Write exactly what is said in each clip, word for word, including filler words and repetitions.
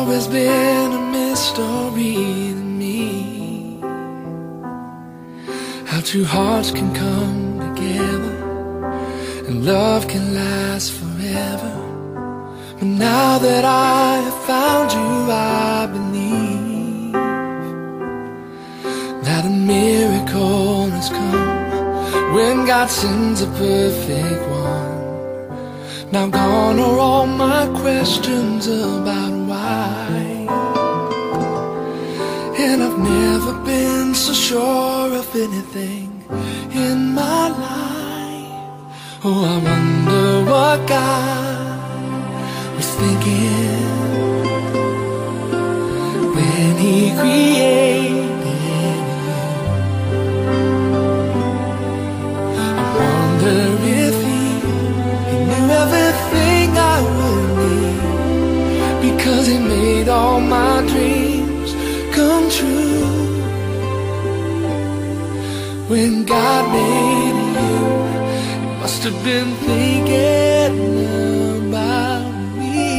always been a mystery to me, how two hearts can come together and love can last forever. But now that I have found you, I believe that a miracle has come when God sends a perfect one. Now gone are all my questions about why, and I've never been so sure of anything in my life. Oh, I wonder what God was thinking when He created you. I wonder if He, he knew everything I would need, because He made all my dreams come true. When God made you, He must have been thinking about me.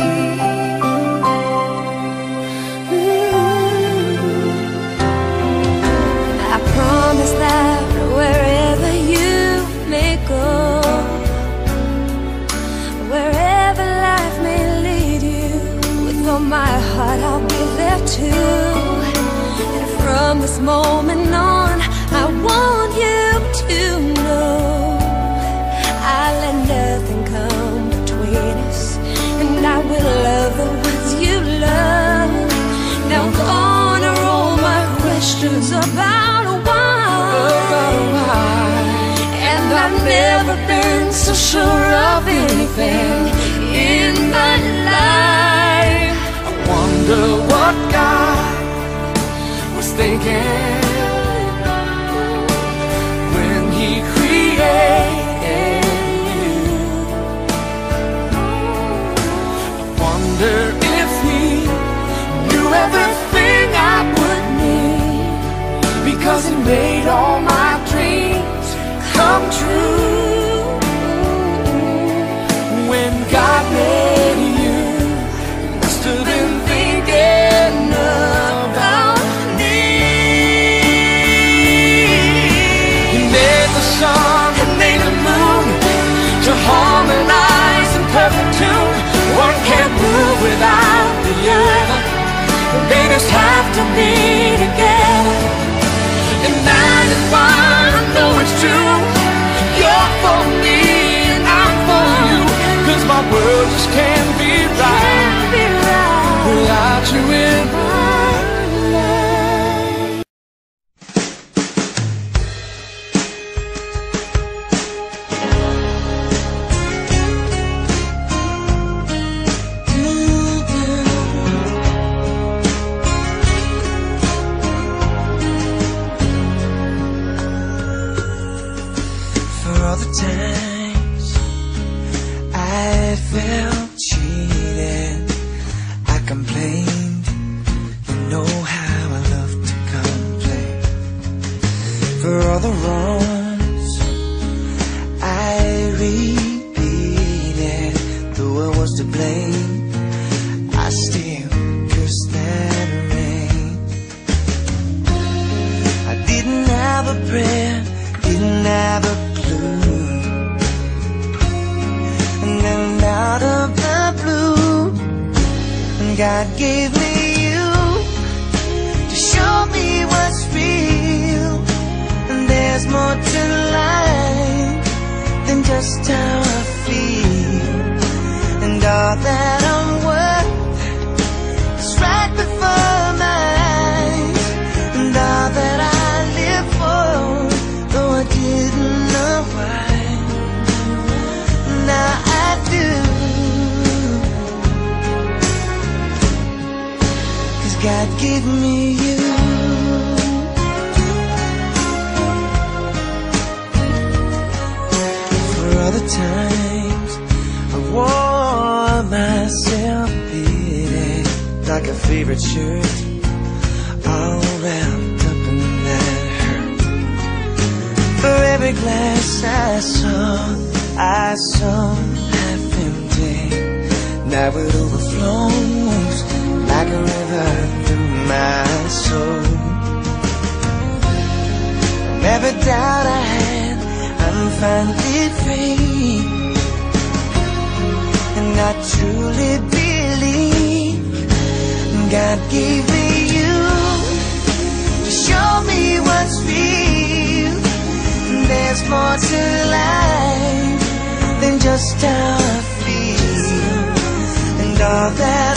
I promise that wherever you may go, wherever life may lead you, with all my heart I'll be there too. And from this moment on, I want you to know I'll let nothing come between us, and I will love the ones you love. Now gone are all my questions about why, and I've never been so sure of anything in my life. I wonder what God was thinking when He created you. I wonder if He knew everything I would need, because He made all my dreams come true. When God made you, He must have been thinking about me. He made the sun, He made the moon to harmonize in perfect tune. One can't move without the other, they just have to be together. And that is why I know it's true. You're for me and I'm for you, 'cause my world just can't be right without you in my life. For all the times I felt cheated, I complained. You know how I love to complain. For all the wrongs I repeated, though I was to blame, I still cursed that rain. I didn't have a prayer, didn't have a clue, and then out of the blue, God gave me you to show me what's real. And there's more to life than just how I feel, and all that I'm worth is right before my eyes, and all that I live for, though I didn't know why, now I do. 'Cause God gave me you. For all the times I wore myself beating like a favorite shirt, all wrapped up in that hurt. For every glass I saw, I saw half empty. Now it overflows like a God gave me you to show me what's real. There's more to life than just how I feel, and all that